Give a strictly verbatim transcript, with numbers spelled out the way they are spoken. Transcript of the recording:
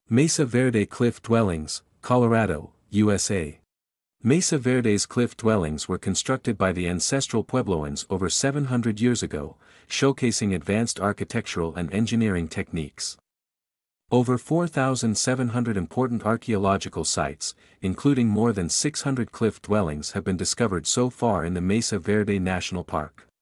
Mesa Verde Cliff Dwellings, Colorado, U S A. Mesa Verde's cliff dwellings were constructed by the ancestral Puebloans over seven hundred years ago, showcasing advanced architectural and engineering techniques. Over four thousand seven hundred important archaeological sites, including more than six hundred cliff dwellings, have been discovered so far in the Mesa Verde National Park.